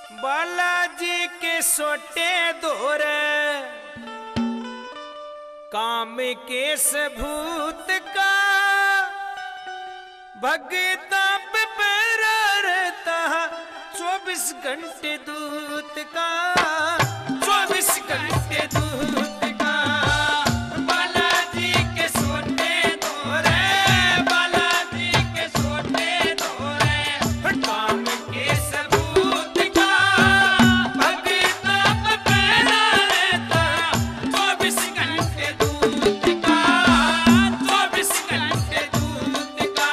बालाजी के सोटे दोरे काम के सबूत का भगता पे पैरा रहता 24 घंटे दूत का 24 घंटे दूत का बालाजी के सोटे दोरे बालाजी के सोटे दोरे काम के सबूत का भगता पे पैरा रहता 24 घंटे दूत का 24 घंटे दूत का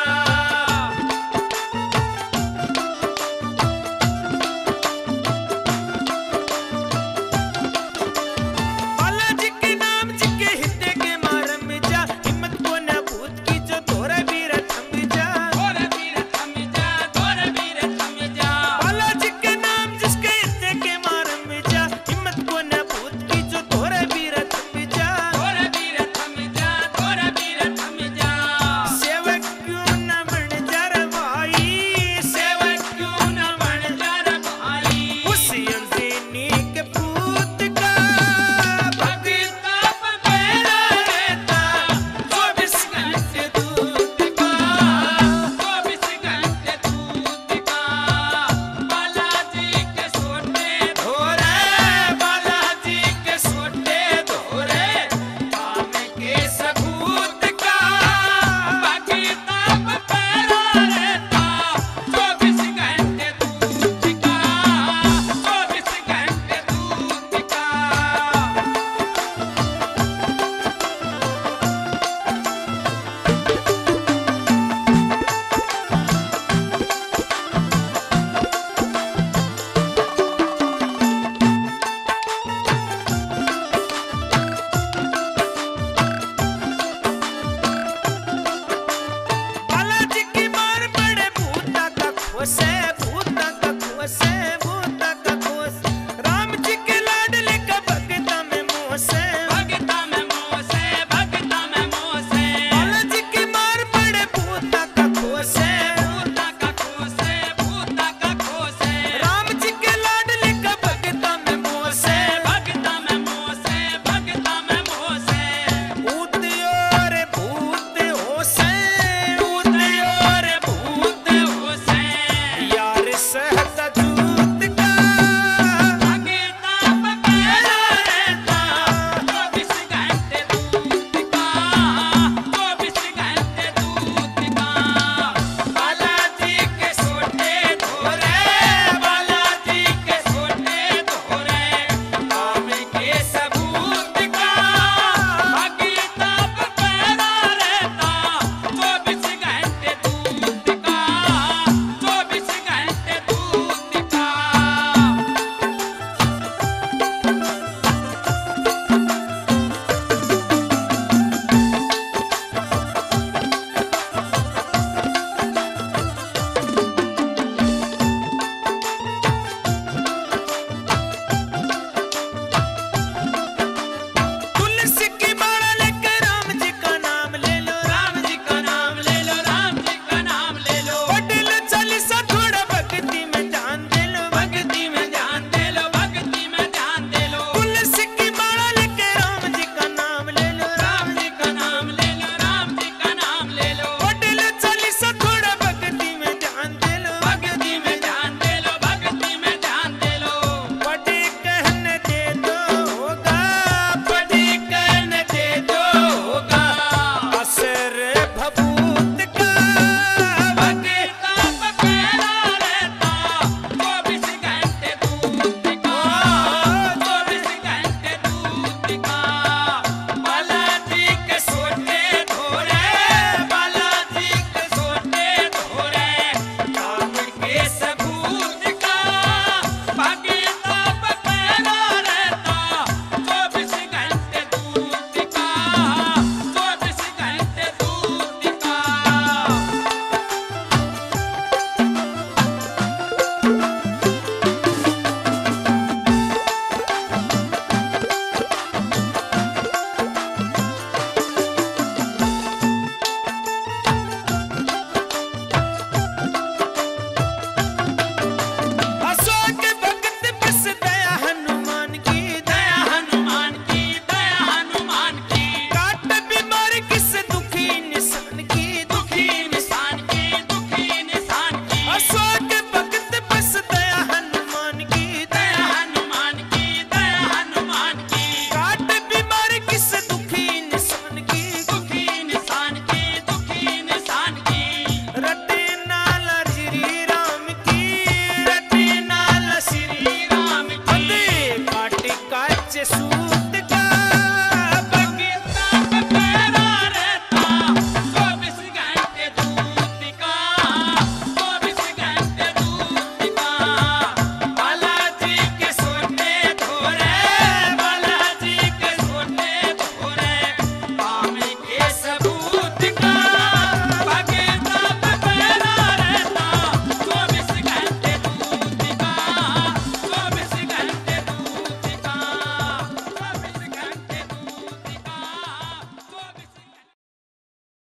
बालाजी के नाम जी के हिते के मारम जा हिम्मत को न भूत की जो तोरा वीर थम जा तोरा वीर थम जा तोरा वीर थम जा बालाजी के नाम जिसके हिते के मारम जा हिम्मत को न भूत की जो तोरा वीर थम जा तोरा वीर थम जा तोरा वीर थम जा सेवक क्यों न बन जा रे भाई सेवक क्यों न बन जा रे भाई उस अंजनी के पूत का भगता पे पैरा रहता 24 घंटे दूत का 24 घंटे दूत का बालाजी के सोटे धोरे बालाजी के सोटे धोरे काम के सबूत का भगता पे पैरा रहता 24 घंटे दूत का 24 घंटे दूत का बालाजी की मार पड़े भूता का खोसे भूता का खोसे भूता का खोस राम जी के लाडले का भगता में मोसे भगता में मोसे भगता में मोसे बालाजी की मार पड़े भूता का खोसे भूता का खोसे भूता का खोसे राम जी के लाडले का भगता में मोसे भगता में मोसे भगता में मोसे उतयोर भूत होसे उतयोर भूत होसे यार सहता दूत का भगता पे पैरा रहता 24 घंटे दूत का 24 घंटे दूत का बालाजी के सोटे धोरे बालाजी के सोटे धोरे काम के सबूत का भगता पे पैरा रहता 24 घंटे दूत का 24 घंटे दूत का तुलसी की माला लेकर राम जी का नाम ले लो राम जी का नाम ले लो राम जी का नाम ले लो पढ़ लो चालीसा थोड़ा भक्ति में ध्यान दे लो भक्ति